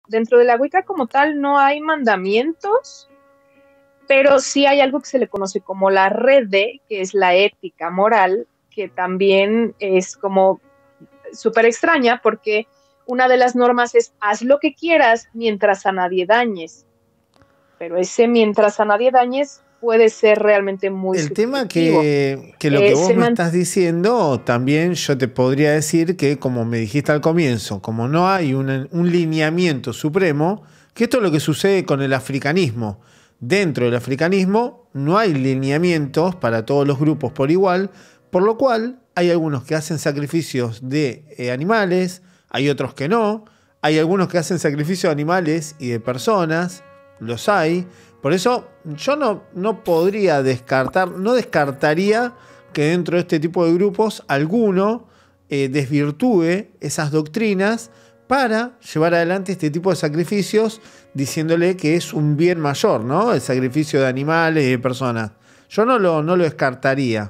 dentro de la Wicca como tal no hay mandamientos, pero sí hay algo que se le conoce como la rede, que es la ética moral, que también es como súper extraña porque una de las normas es haz lo que quieras mientras a nadie dañes, pero ese mientras a nadie dañes puede ser realmente muy El tema subjetivo. que lo que vos Se me man estás diciendo, también yo te podría decir que, como me dijiste al comienzo, como no hay un lineamiento supremo, que esto es lo que sucede con el africanismo. Dentro del africanismo no hay lineamientos para todos los grupos por igual, por lo cual hay algunos que hacen sacrificios de animales, hay otros que no, hay algunos que hacen sacrificios de animales y de personas, los hay. Por eso yo no podría descartar, no descartaría que dentro de este tipo de grupos alguno desvirtúe esas doctrinas para llevar adelante este tipo de sacrificios, diciéndole que es un bien mayor, ¿no? El sacrificio de animales y de personas. Yo no lo descartaría.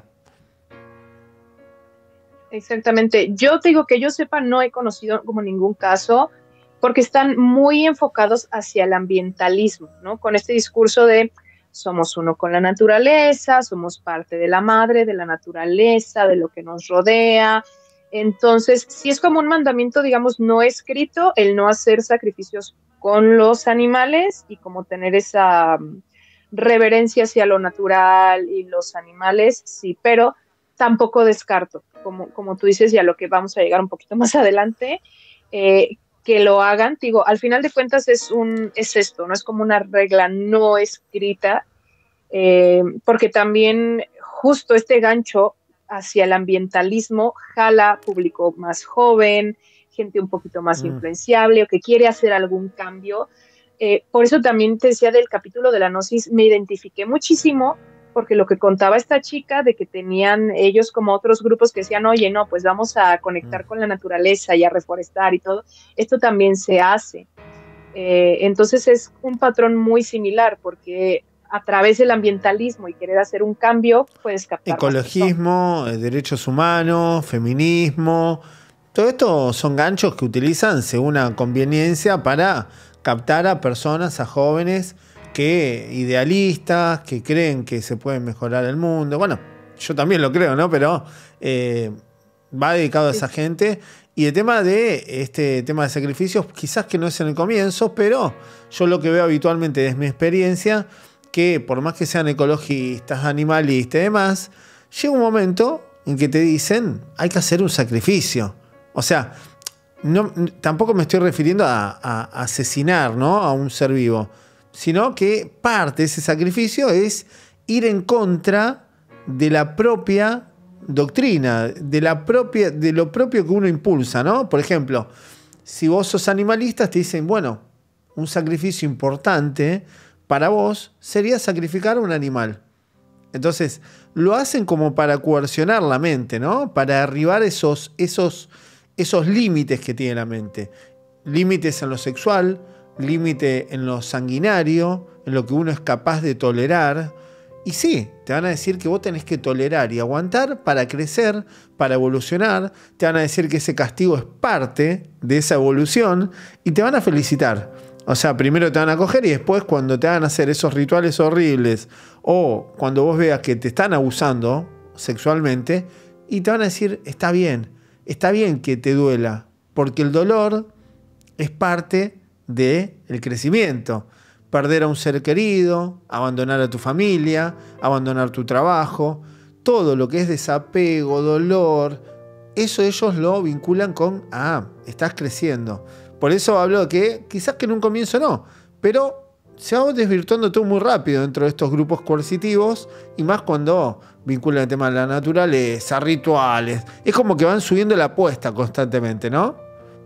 Exactamente. Yo te digo que yo sepa, no he conocido como ningún caso porque están muy enfocados hacia el ambientalismo, ¿no? Con este discurso de somos uno con la naturaleza, somos parte de la madre, de la naturaleza, de lo que nos rodea. Entonces, sí es como un mandamiento, digamos, no escrito, el no hacer sacrificios con los animales y como tener esa reverencia hacia lo natural y los animales, sí, pero tampoco descarto, como tú dices, y a lo que vamos a llegar un poquito más adelante, que lo hagan, digo, al final de cuentas es esto, no es como una regla no escrita, porque también justo este gancho hacia el ambientalismo jala público más joven, gente un poquito más influenciable o que quiere hacer algún cambio. Por eso también te decía del capítulo de la Gnosis, me identifiqué muchísimo porque lo que contaba esta chica de que tenían ellos como otros grupos que decían, oye, no, pues vamos a conectar con la naturaleza y a reforestar y todo, esto también se hace. Entonces es un patrón muy similar porque a través del ambientalismo y querer hacer un cambio puedes captar más personas. Ecologismo, derechos humanos, feminismo, todo esto son ganchos que utilizan según la conveniencia para captar a personas, a jóvenes que idealistas, que creen que se puede mejorar el mundo. Bueno, yo también lo creo, ¿no? Pero va dedicado a Sí, esa sí. gente. Y el tema de este tema de sacrificios, quizás que no es en el comienzo, pero yo lo que veo habitualmente desde mi experiencia, que por más que sean ecologistas, animalistas y demás, llega un momento en que te dicen hay que hacer un sacrificio. O sea, tampoco me estoy refiriendo a asesinar, ¿no?, a un ser vivo, sino que parte de ese sacrificio es ir en contra de la propia doctrina, de lo propio que uno impulsa, ¿no? Por ejemplo, si vos sos animalista, te dicen, bueno, un sacrificio importante para vos sería sacrificar un animal. Entonces, lo hacen como para coercionar la mente, ¿no? Para derribar esos límites que tiene la mente. Límites en lo sexual, límite en lo sanguinario, en lo que uno es capaz de tolerar. Y sí, te van a decir que vos tenés que tolerar y aguantar para crecer, para evolucionar. Te van a decir que ese castigo es parte de esa evolución y te van a felicitar. O sea, primero te van a coger y después cuando te hagan hacer esos rituales horribles o cuando vos veas que te están abusando sexualmente y te van a decir, está bien que te duela, porque el dolor es parte del crecimiento. Perder a un ser querido, abandonar a tu familia, abandonar tu trabajo, todo lo que es desapego, dolor, eso ellos lo vinculan con, estás creciendo. Por eso hablo de que quizás que en un comienzo no, pero se va desvirtuando todo muy rápido dentro de estos grupos coercitivos y más cuando vinculan el tema de la naturaleza, rituales. Es como que van subiendo la apuesta constantemente, ¿no?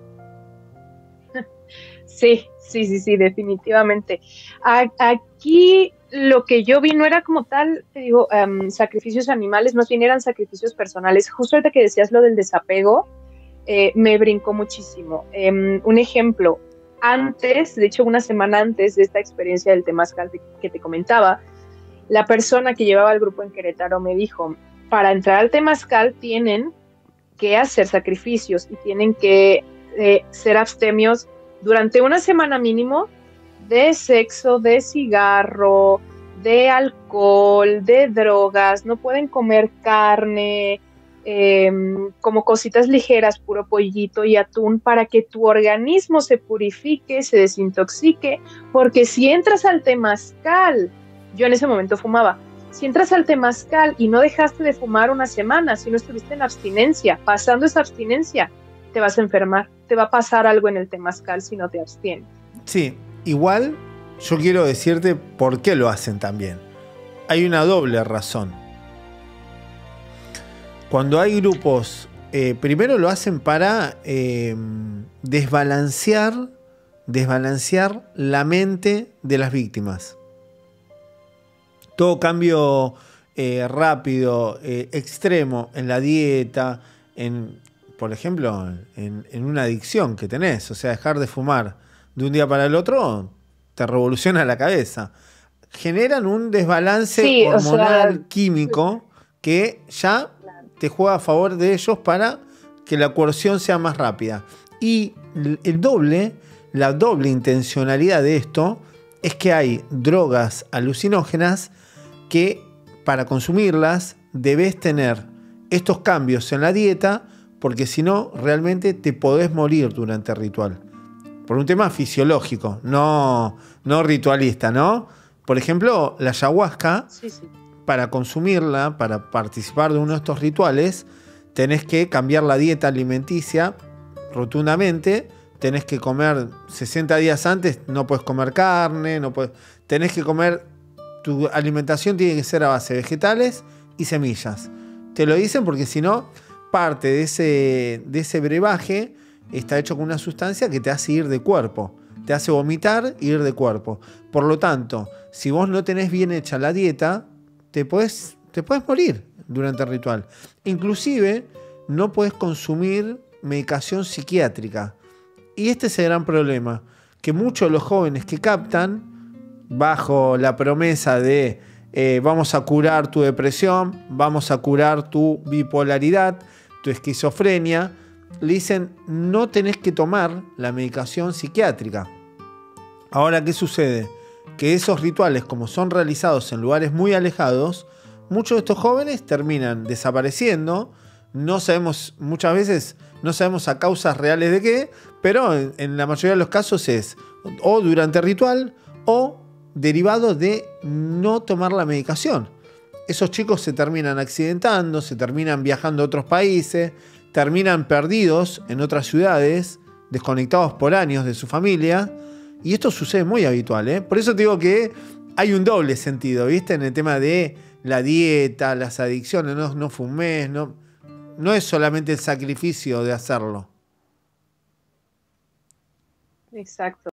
Sí, sí, sí, sí, definitivamente. Aquí lo que yo vi no era como tal, te digo, sacrificios animales, más bien eran sacrificios personales. Justo ahorita que decías lo del desapego, me brincó muchísimo. Un ejemplo, antes, de hecho una semana antes de esta experiencia del temazcal que te comentaba, la persona que llevaba el grupo en Querétaro me dijo, para entrar al temazcal tienen que hacer sacrificios y tienen que ser abstemios durante una semana mínimo de sexo, de cigarro, de alcohol, de drogas, no pueden comer carne, como cositas ligeras, puro pollito y atún, para que tu organismo se purifique, se desintoxique, porque si entras al temazcal, yo en ese momento fumaba, si entras al temazcal y no dejaste de fumar una semana, si no estuviste en abstinencia, pasando esa abstinencia, te vas a enfermar, te va a pasar algo en el temazcal si no te abstienes. Sí, igual yo quiero decirte por qué lo hacen también. Hay una doble razón. Cuando hay grupos, primero lo hacen para desbalancear la mente de las víctimas. Todo cambio rápido, extremo en la dieta, por ejemplo, en una adicción que tenés, o sea, dejar de fumar de un día para el otro, te revoluciona la cabeza. Generan un desbalance Sí, hormonal, o sea, químico, que ya te juega a favor de ellos para que la coerción sea más rápida. Y la doble intencionalidad de esto es que hay drogas alucinógenas que para consumirlas debes tener estos cambios en la dieta, porque si no, realmente te podés morir durante el ritual. Por un tema fisiológico, no ritualista, ¿no? Por ejemplo, la ayahuasca, sí, sí. para consumirla, para participar de uno de estos rituales, tenés que cambiar la dieta alimenticia rotundamente. Tenés que comer 60 días antes, no puedes comer carne, tenés que comer, tu alimentación tiene que ser a base de vegetales y semillas. Te lo dicen porque si no, parte de ese brebaje está hecho con una sustancia que te hace ir de cuerpo, te hace vomitar e ir de cuerpo. Por lo tanto, si vos no tenés bien hecha la dieta, te puedes morir durante el ritual. Inclusive, no puedes consumir medicación psiquiátrica. Y este es el gran problema, que muchos de los jóvenes que captan, bajo la promesa de vamos a curar tu depresión, vamos a curar tu bipolaridad, tu esquizofrenia, le dicen no tenés que tomar la medicación psiquiátrica. Ahora, ¿qué sucede? Que esos rituales, como son realizados en lugares muy alejados, muchos de estos jóvenes terminan desapareciendo. No sabemos, muchas veces no sabemos a causas reales de qué, pero en la mayoría de los casos es o durante el ritual o derivado de no tomar la medicación. Esos chicos se terminan accidentando, se terminan viajando a otros países, terminan perdidos en otras ciudades, desconectados por años de su familia. Y esto sucede muy habitual, ¿eh? Por eso te digo que hay un doble sentido, ¿viste? En el tema de la dieta, las adicciones, no fumés, no es solamente el sacrificio de hacerlo. Exacto.